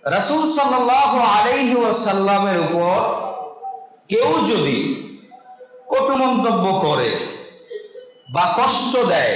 রাসূল সাল্লাল্লাহু আলাইহি ওয়াসাল্লামের উপর কেউ যদি কটু মন্তব্য করে বা কষ্ট দেয়,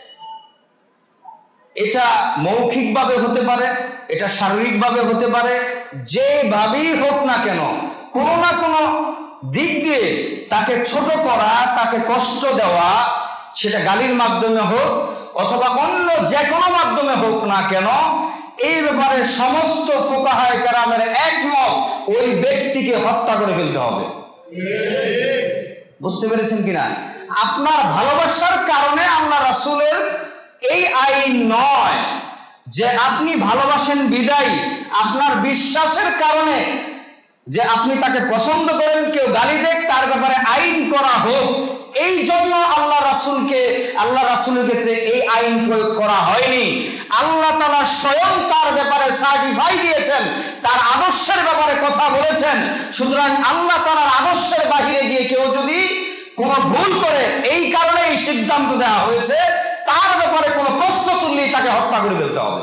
এটা মৌখিকভাবে হতে পারে, এটা শারীরিকভাবে হতে পারে, যেভাবেই হোক না কেন কোনো না কোনো দিক দিয়ে তাকে ছোট করা, তাকে কষ্ট দেওয়া, সেটা গালির মাধ্যমে হোক অথবা অন্য যে কোনো মাধ্যমে হোক না কেন, এই ব্যাপারে সমস্ত ফুকাহায়ে কেরামের একমত, ওই ব্যক্তিকে হত্যা করে ফেলতে হবে। বুঝতে পেরেছেন কিনা? আপনার ভালোবাসার কারণে আল্লাহ রাসূলের এই আইন নয় যে আপনি ভালোবাসেন বিদায়, আপনার বিশ্বাসের কারণে যে আপনি তাকে পছন্দ করেন, কেউ গালি দেখ তার ব্যাপারে আইন করা হোক, এই জন্য আল্লাহ রাসূলের ক্ষেত্রে এই আইন প্রয়োগ করা হয়নি। আল্লাহ তাআলা স্বয়ং তার ব্যাপারে সার্টিফাই দিয়েছেন, তার আদর্শের ব্যাপারে কথা বলেছেন। সুতরাং আল্লাহ তাআলার আদর্শের বাহিরে গিয়ে কেউ যদি কোনো ভুল করে, এই কারণে এই সিদ্ধান্ত দেওয়া হয়েছে, তার ব্যাপারে কোনো প্রশ্ন তুললেই তাকে হত্যা করে ফেলতে হবে।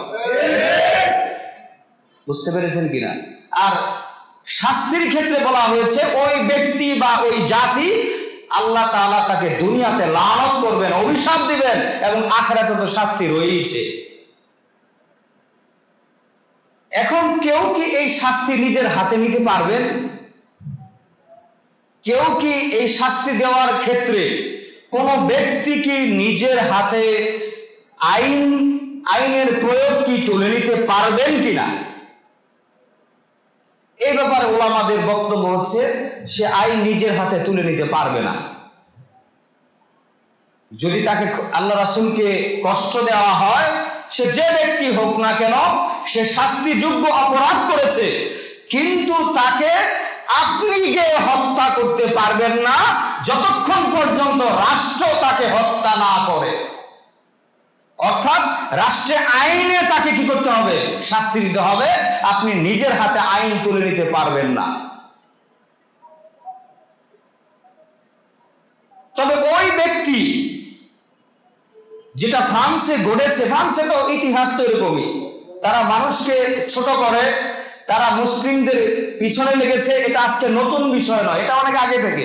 বুঝতে পেরেছেন কিনা? আর শাস্তির ক্ষেত্রে বলা হয়েছে ওই ব্যক্তি বা ওই জাতি, আল্লাহ তাআলা তাকে দুনিয়াতে লানত করবেন, অভিশাপ দিবেন, এবং আখিরাতে তো শাস্তি রয়েছে। এখন কেউ কি এই শাস্তি নিজের হাতে নিতে পারবেন? কেউ কি এই শাস্তি দেওয়ার ক্ষেত্রে কোন ব্যক্তি কি নিজের হাতে আইনের প্রয়োগ কি তুলে নিতে পারবেন কিনা? এই ব্যাপারে উলামাদের বক্তব্য হচ্ছে সে আইন নিজের হাতে তুলে নিতে পারবে না। যদি তাকে আল্লাহ রাসূলকে কষ্ট দেওয়া হয়, সে যে ব্যক্তি হোক না কেন, সে শাস্তিযোগ্য অপরাধ করেছে, কিন্তু তাকে আপনি গিয়ে হত্যা করতে পারবেন না যতক্ষণ পর্যন্ত রাষ্ট্র তাকে হত্যা না করে। অর্থাৎ রাষ্ট্রের আইনে তাকে কি করতে হবে? শাস্তি দিতে হবে। আপনি নিজের হাতে আইন তুলে নিতে পারবেন না। তবে ওই ব্যক্তি, যেটা ফ্রান্সে ঘটেছে, ফ্রান্সে তো ইতিহাস তো এরকমই, তারা মানুষকে ছোট করে, তারা মুসলিমদের পিছনে লেগেছে, এটা আজকে নতুন বিষয় নয়, এটা অনেক আগে থেকে।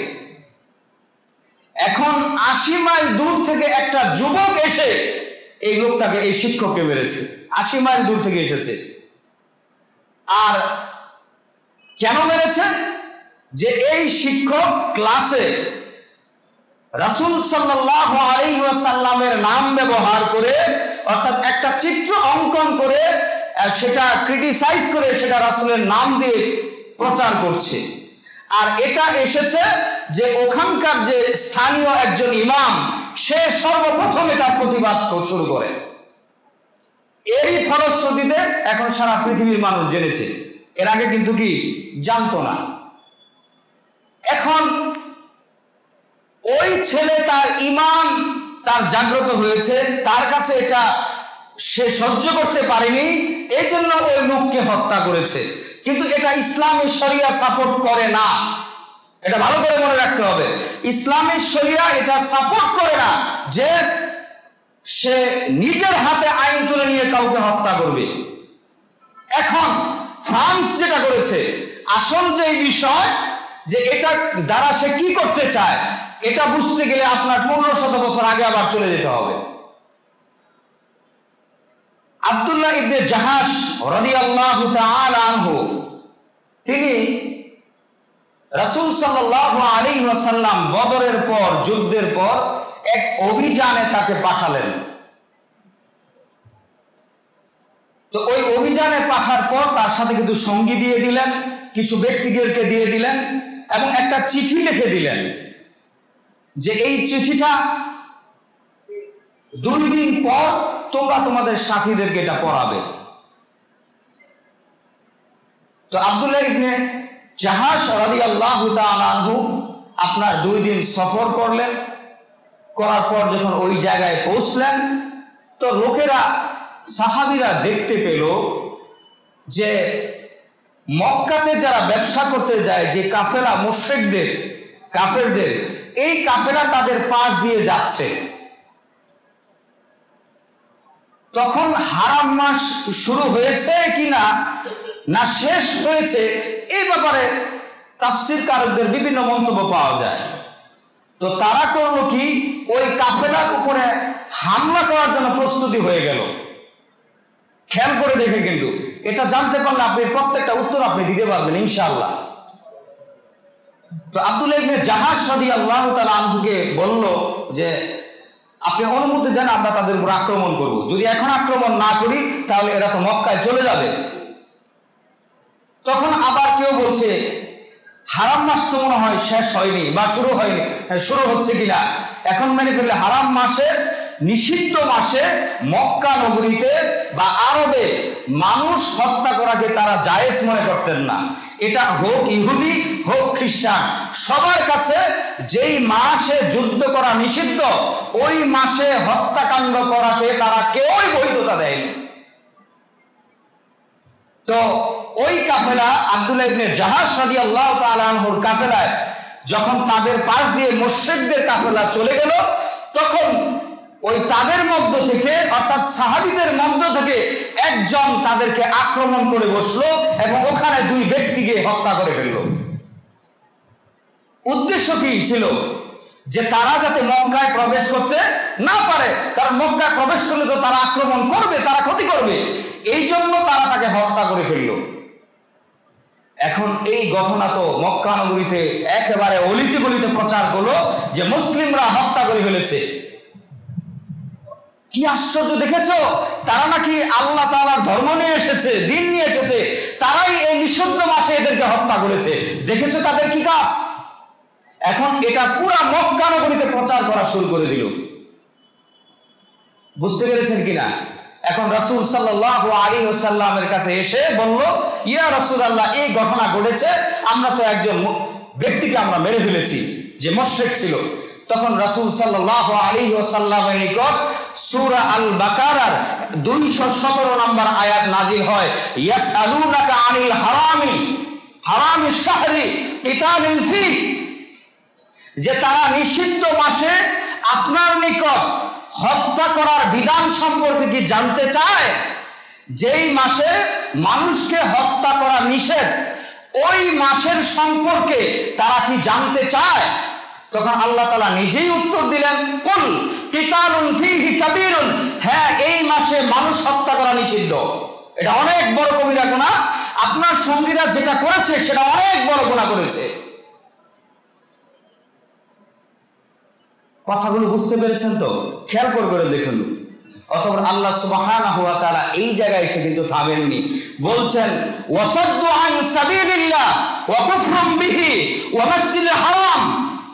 এখন 80 মাইল দূর থেকে একটা যুবক এসে এই লোকটাকে, এই শিক্ষককে মেরেছে, 80 মাইল দূর থেকে এসেছে। আর কেন মেরেছে? যে এই শিক্ষক ক্লাসে রাসূল সাল্লাল্লাহু আলাইহি ওয়াসাল্লামের নাম ব্যবহার করে, অর্থাৎ একটা চিত্র অঙ্কন করে সেটা ক্রিটিসাইজ করে সেটা রাসূলের নাম দিয়ে প্রচার করছে। আর এটা এসেছে যে ওখানকার যে স্থানীয় একজন ইমাম, সে সর্বপ্রথম এটা প্রতিবাদ শুরু করে। এরই ফলশ্রুতিতে এখন সারা পৃথিবীর মানুষ জেনেছে, এর আগে কিন্তু কি জানতো না। এখন ওই ছেলে, তার ঈমান তার জাগ্রত হয়েছে, তার কাছে এটা সে সহ্য করতে পারেনি, এই জন্য ওই লোককে হত্যা করেছে। কিন্তু এটা ইসলামী শরিয়া সাপোর্ট করে না, এটা ভালো করে মনে রাখতে হবে। ইসলামী শরিয়া এটা সাপোর্ট করে না যে সে নিজের হাতে আইন তুলে নিয়ে কাউকে হত্যা করবে। এখন ফ্রান্স যেটা করেছে, আসল যে বিষয় যে এটা দ্বারা সে কি করতে চায়, এটা বুঝতে গেলে আপনার 1500 বছর আগে আবার চলে যেতে হবে। আব্দুল্লাহ ইবনে জাহাশ রাদিয়াল্লাহু তাআলা আনহু, তিনি রাসূল সাল্লাল্লাহু আলাইহি ওয়াসাল্লাম বদরের পর, যুদ্ধের পর এক অভিযানে তাকে পাঠালেন। তো ওই অভিযানে পাঠার পর তার সাথে কিছু সঙ্গী দিয়ে দিলেন, কিছু ব্যক্তিদেরকে দিয়ে দিলেন, এবং একটা চিঠি লিখে দিলেন যে এই চিঠিটা 2 দিন পর তোমরা তোমাদের সাথীদেরকে এটা পড়াবে। তো আব্দুল্লাহ ইবনে জাহাশ রাদিয়াল্লাহু তাআলা আনহু আপনার 2 দিন সফর করলেন। করার পর যখন ওই জায়গায় পৌঁছলেন, তো লোকেরা, সাহাবীরা দেখতে পেল যে মক্কাতে যারা ব্যবসা করতে যায়, যে কাফেলা মুশরিকদের, কাফেরদের, এই কাফেলা তাদের পাশ দিয়ে যাচ্ছে। তখন হারাম মাস শুরু হয়েছে কিনা না শেষ হয়েছে, এই ব্যাপারে তাফসীরকারকদের বিভিন্ন মন্তব্য পাওয়া যায়। তো তারা করলো কি, ওই কাফেলার উপরে হামলা করার জন্য প্রস্তুতি হয়ে গেল। খেয়াল করে দেখে, কিন্তু এটা জানতে পারলে আপনি প্রত্যেকটা উত্তর আপনি দিতে পারবেন ইনশাআল্লাহ। তো আব্দুল্লাহ ইবনে জাহাশ রাদিয়াল্লাহু তাআলা আনহুকে বলল যে আপনি অনুমতি দেন, আমরা তাদের উপর আক্রমণ করব। যদি এখন আক্রমণ না করি তাহলে এরা তো মক্কায় চলে যাবে। তখন আবার কেউ বলছে হারাম মাস তো মনে হয় শেষ হয়নি বা শুরু হয়নি, শুরু হচ্ছে কিনা, এখন মেনে ফেললে হারাম মাসে, নিষিদ্ধ মাসে মক্কা নগরীতে বা আরবে মানুষ হত্যা করাকে তারা জায়েজ মনে করতেন না। এটা হোক ইহুদি হোক খ্রিস্টান, সবার কাছে যেই মাসে যুদ্ধ করা নিষিদ্ধ ওই মাসে হত্যাকাণ্ড করাকে তারা কেউই বৈধতা দেয়নি। তো ওই কাফেলা আব্দুল্লাহ ইবনে জাহাশ রাদিয়াল্লাহু তাআলা আনহুর কাফেলায় যখন তাদের পাশ দিয়ে মুশরিকদের কাফেলা চলে গেল, তখন ওই তাদের মধ্য থেকে অর্থাৎ সাহাবীদের মধ্য থেকে একজন তাদেরকে আক্রমণ করে বসলো এবং ওখানে দুই ব্যক্তিকে হত্যা করে ফেলল। উদ্দেশ্য কি ছিল? যে তারা যাতে মক্কায় প্রবেশ করতে না পারে, কারণ মক্কায় প্রবেশ করলে তো তারা আক্রমণ করবে, তারা ক্ষতি করবে, এই জন্য তারা তাকে হত্যা করে ফেলল। এখন এই ঘটনা তো মক্কা নগরীতে একেবারে অলিতে গলিতে প্রচার করলো যে মুসলিমরা হত্যা করে ফেলেছে। কি আশ্চর্য দেখেছো, তারা নাকি আল্লাহ তাআলার ধর্ম নিয়ে এসেছে, দিন নিয়ে এসেছে, তারাই এই নিষিদ্ধ মাসে এদেরকে হত্যা করেছে। দেখেছো তাদের কি কাজ? এখন এটা পুরা মক্কা নগরীতে প্রচার করা শুরু করে দিল। বুঝতে পেরেছেন কিনা? এখন রাসূল সাল্লাল্লাহু আলাইহি ওয়াসাল্লামের কাছে এসে বলল, ইয়া রাসূলুল্লাহ, এই ঘটনা ঘটেছে, আমরা তো একজন ব্যক্তিকে আমরা মেরে ফেলেছি যে মুশরিক ছিল। তখন রাসূল সাল্লাল্লাহু আলাইহি ওয়াসাল্লামের নিকট সূরা আল বাকারার 217 নম্বর আয়াত নাজিল হয়, ইয়াসআলুনাকা আনিল হারামিশ শাহরি কিতালিন ফি, যে তারা নিষিদ্ধ মাসে আপনার নিকট হত্যা করার বিধান সম্পর্কে কি জানতে চায়? যেই মাসে মানুষকে হত্যা করা নিষেধ, ওই মাসের সম্পর্কে তারা কি জানতে চায়? তখন আল্লাহ তাআলা নিজেই উত্তর দিলেন, কুল কিতালুন ফীহি কাবীরুন, হ্যাঁ এই মাসে মানুষ হত্যা করা নিষিদ্ধ। এটা অনেক বড় কবিরা গুনাহ, আপনার সঙ্গীরা যেটা করেছে সেটা অনেক বড় গুনাহ করেছে। কথাগুলো বুঝতে পেরেছেন তো? খেয়াল করে দেখুন। অতঃপর আল্লাহ সুবহানাহু ওয়া তাআলা এই জায়গায় এসে কিন্তু থামেননি, বলছেন ওয়াসাদ্দু আন সাবিলিল্লাহ ওয়া কুফরুম বিহি ওয়া মাসজিদুল হারাম।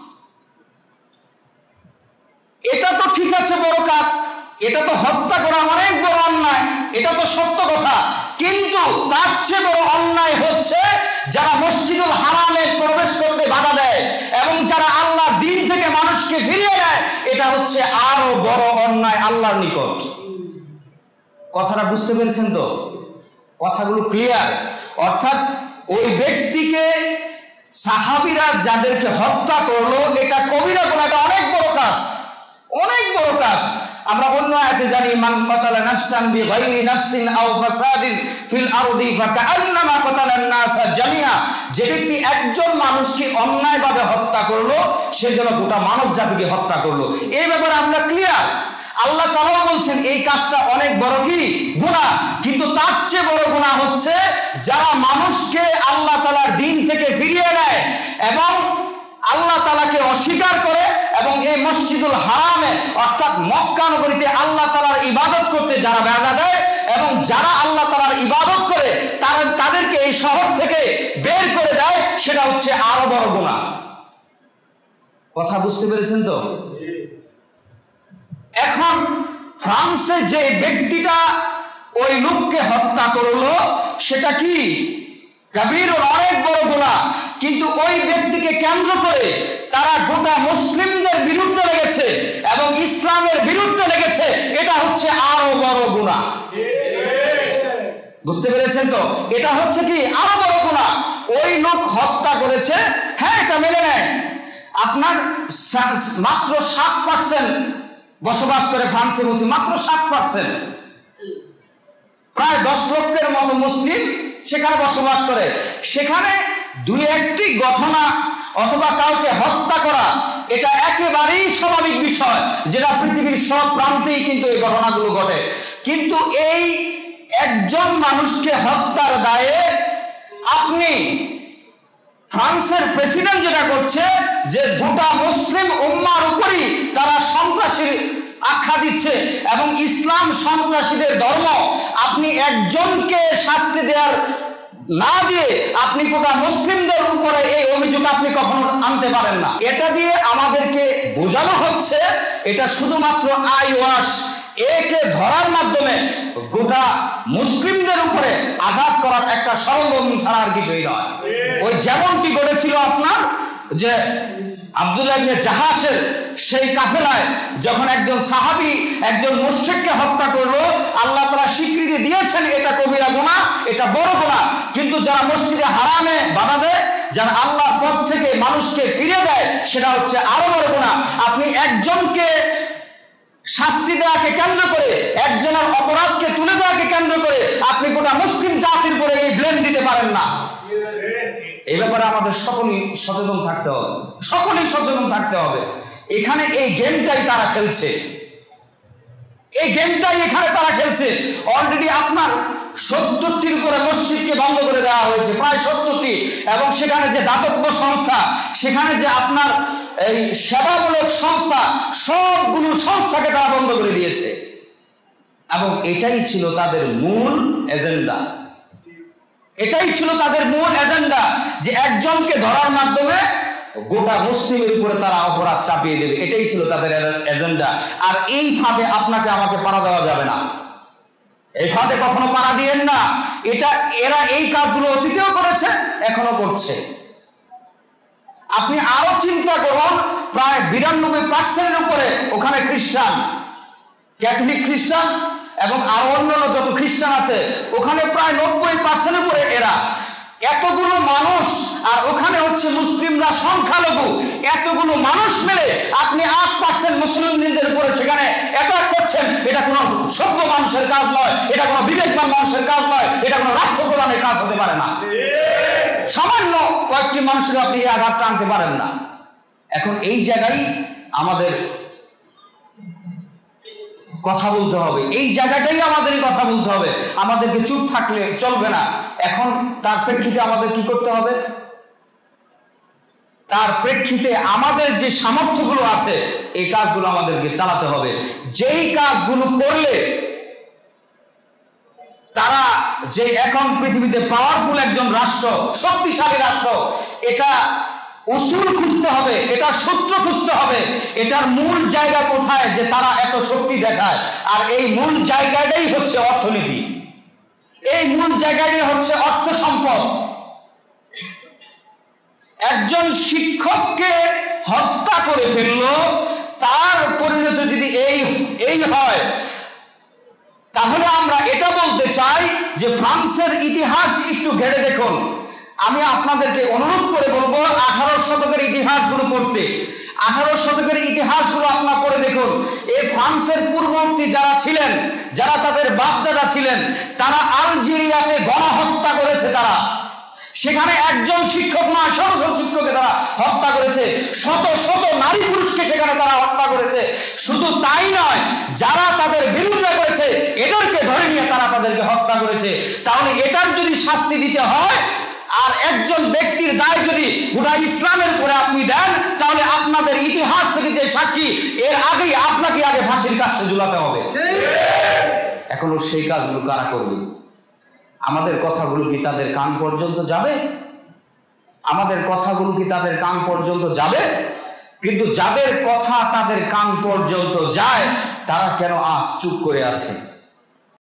এটা তো ঠিক আছে, বড় কাজ, এটা তো হত্যা করা অনেক বড় অন্যায়, এটা তো সত্য কথা, কিন্তু তার চেয়ে বড় অন্যায় হচ্ছে যারা মসজিদুল হারামে প্রবেশ করতে বাধা দেয় এবং যারা আল্লাহর দ্বীন থেকে মানুষকে ফিরিয়ে দেয়, এটা হচ্ছে আরো বড় অন্যায় আল্লাহর নিকট। কথাটা বুঝতে পেরেছেন তো? কথাগুলো ক্লিয়ার। অর্থাৎ ওই ব্যক্তিকে সাহাবীরা যাদেরকে হত্যা করলো, এটা কবিরা গুনাহ, এটা অনেক বড় কাজ, অনেক বড় কাজ। আমরা অন্য আয়াতে জানি, মান কাতালা নাফসান বিগাইরি নাফসিন আও ফাসাদিন ফিল আরদি ফাকান্নামা কাতালান নাসা জামিআ, যে ব্যক্তি একজন মানুষকে অন্যায়ভাবে হত্যা করলো সে যেন গোটা মানব জাতিকে হত্যা করলো। এই ব্যাপারে আমরা ক্লিয়ার। আল্লাহ তাআলা বলছেন এই কাজটা অনেক বড় কি গুনাহ, কিন্তু তার চেয়ে বড় গুনাহ হচ্ছে যারা মানুষকে আল্লাহ তাআলার দ্বীন থেকে ফিরিয়ে নেয় এবং আল্লাহ তাআলাকে অস্বীকার করে এবং এই মসজিদুল হারামে অর্থাৎ মক্কা নগরীতে আল্লাহ তাআলার ইবাদত করতে যারা বাধা দেয় এবং যারা আল্লাহ তাআলার ইবাদত করে তাদেরকে এই শহর থেকে বের করে দেয়, সেটা হচ্ছে আরো বড় গুনাহ। কথা বুঝতে পেরেছেন তো? এখন ফ্রান্সে যে ব্যক্তিটা ওই লোককে হত্যা করলো সেটা কি কবির, অনেক বড় গুনাহ, কিন্তু ওই ব্যক্তিকে কেন্দ্র করে তারা গোটা মুসলিমদের বিরুদ্ধে লেগেছে এবং ইসলামের বিরুদ্ধে লেগেছে, এটা হচ্ছে আরো বড় গুনাহ। বুঝতে পেরেছেন তো? এটা হচ্ছে কি আরো বড় গুনাহ। ওই লোক হত্যা করেছে, হ্যাঁ এটা মেনে নেয়। আপনার মাত্র 7% বসবাস করে ফ্রান্সে, বলছি মাত্র 7%, প্রায় 10 লক্ষের মতো মুসলিম সেখানে বসবাস করে, সেখানে দুই একটি ঘটনা অথবা কাউকে হত্যা করা এটা একেবারেই স্বাভাবিক বিষয়, যেটা পৃথিবীর সব প্রান্তেই কিন্তু এই ঘটনাগুলো ঘটে। কিন্তু এই একজন মানুষকে হত্যার দায়ে আপনি ফ্রান্সের প্রেসিডেন্ট যেটা করছে যে গোটা মুসলিম উম্মার উপরই তারা সন্ত্রাসীর আখ্যা দিচ্ছে এবং ইসলাম সন্ত্রাসীদের ধর্ম, আপনি একজনকে শাস্তি দেওয়ার না দিয়ে আপনি গোটা মুসলিমদের উপরে এই অভিযোগ আপনি কখনো আনতে পারেন না। এটা দিয়ে আমাদেরকে বোঝানো হচ্ছে এটা শুধুমাত্র আই ওয়াশ, একে ধরার মাধ্যমে গোটা মুসলিমদের উপরে আঘাত করার একটা ষড়যন্ত্র ছাড়া আর কিছুই নয়। ওই যেমনটি ঘটেছিল আপনার যে আব্দুল্লাহ ইবনে জাহাসের সেই কাফেলায় যখন একজন সাহাবী একজন মুশরিককে হত্যা করলো, আল্লাহ তাআলা স্বীকৃতি দিয়েছেন এটা কবিরা গুনাহ, এটা বড় গুনাহ। কিন্তু যারা মসজিদে হারামে বাধা দেয়, যারা আল্লাহর পথ থেকে মানুষকে ফিরিয়ে দেয়, সেটা হচ্ছে আরো বড় গুনাহ। আপনি একজনকে শাস্তি দেওয়াকে কেন্দ্র করে, একজনের অপরাধকে তুলে দেওয়াকে কেন্দ্র করে আপনি গোটা মুসলিম জাতির উপরে এই ব্লেম দিতে পারেন না। এই ব্যাপারে আমাদের সকলেই সচেতন থাকতে হবে, সকলেই সচেতন থাকতে হবে। এখানে এই গেমটাই তারা খেলছে, এই গেমটাই এখানে তারা খেলছে। অলরেডি আপনার 70টির উপরে মসজিদকে বন্ধ করে দেওয়া হয়েছে, প্রায় 70টি, এবং সেখানে যে দাতব্য সংস্থা, সেখানে যে আপনার এই সেবামূলক সংস্থা, সবগুলো সংস্থাকে তারা বন্ধ করে দিয়েছে। এবং এটাই ছিল তাদের মূল এজেন্ডা, এটাই ছিল তাদের মূল এজেন্ডা, যে একজনকে ধরার মাধ্যমে গোটা মুসলিমের উপরে তারা অপরাধ চাপিয়ে দেবে। এটাই ছিল তাদের এজেন্ডা। আর এই ফাঁদে আপনাকে আমাকে পাড়া দেওয়া যাবে না, এই ফাঁদে কখনো পাড়া দিয়েন না। এটা এরা এই কাজগুলো অতীতেও করেছে, এখনো করছে। আপনি আরো চিন্তা করুন, প্রায় 92% উপরে ওখানে খ্রিস্টান, ক্যাথলিক খ্রিস্টান এবং আরো অন্যান্য যত খ্রিস্টান আছে, ওখানে প্রায় 90% উপরে এরা। এতগুলো মানুষ, আর ওখানে হচ্ছে মুসলিমরা সংখ্যালঘু, এতগুলো মানুষ মিলে আপনি 8% মুসলিমদের উপরে সেখানে অ্যাটাক করছেন। এটা কোনো সভ্য মানুষের কাজ নয়, এটা কোনো বিবেকবান মানুষের কাজ নয়, এটা কোনো রাষ্ট্রপ্রধানের কাজ হতে পারে না। সামান্য কয়েকটি মানুষের আপনি এই আঘাতটা আনতে পারেন না। এখন এই জায়গায় আমাদের কথা বলতে হবে, এই জায়গাটাই আমাদের কথা বলতে হবে। আমাদেরকে চুপ থাকলে চলবে না। এখন তার প্রেক্ষিতে আমাদের কি করতে হবে? তার প্রেক্ষিতে আমাদের যে সামর্থ্যগুলো আছে এই কাজগুলো আমাদেরকে চালাতে হবে। যেই কাজগুলো করলে তারা যে এখন পৃথিবীতে পাওয়ারফুল একজন রাষ্ট্র, শক্তিশালী রাষ্ট্র, এটা উসুল খুঁজতে হবে, এটা সূত্র খুঁজতে হবে, এটার মূল জায়গা কোথায় যে তারা এত শক্তি দেখায়। আর এই মূল জায়গাটাই হচ্ছে অর্থনীতি, এই মূল জায়গাটাই হচ্ছে অর্থ সম্পদ। একজন শিক্ষককে হত্যা করে ফেললো, তার পরিণতি যদি এই হয়, তাহলে আমরা এটা বলতে চাই যে ফ্রান্সের ইতিহাস একটু ঘেটে দেখুন। আমি আপনাদেরকে অনুরোধ করে বলবো 18 শতকের ইতিহাসগুলো পড়তে। 18 শতকের ইতিহাসগুলো আপনারা পড়ে দেখুন। এই ফ্রান্সের পূর্ববর্তী যারা ছিলেন, যারা তাদের বাপদাদা ছিলেন, তারা আলজেরিয়াতে গণহত্যা করেছে। তারা সেখানে একজন শিক্ষক নয়, শত শত শিক্ষককে তারা হত্যা করেছে, শত শত নারী পুরুষকে সেখানে তারা হত্যা করেছে। শুধু তাই নয়, যারা তাদের বিরুদ্ধে করেছে এদেরকে ধরে নিয়ে তারা তাদেরকে হত্যা করেছে। তাহলে এটার যদি শাস্তি দিতে হয়, আর একজন ব্যক্তির দায় যদি গোটা ইসলামের উপরে আপনি দেন, তাহলে আপনাদের ইতিহাস থেকে যে সাক্ষী, এর আগেই আপনাকে আগে ফাঁসির কাস্টে ঝুলাতে হবে। এখনো সেই কাজগুলো কারা করবে? আমাদের কথাগুলো কি তাদের কান পর্যন্ত যাবে? আমাদের কথাগুলো কি তাদের কান পর্যন্ত যাবে? কিন্তু যাদের কথা তাদের কান পর্যন্ত যায়, তারা কেন আজ চুপ করে আছে?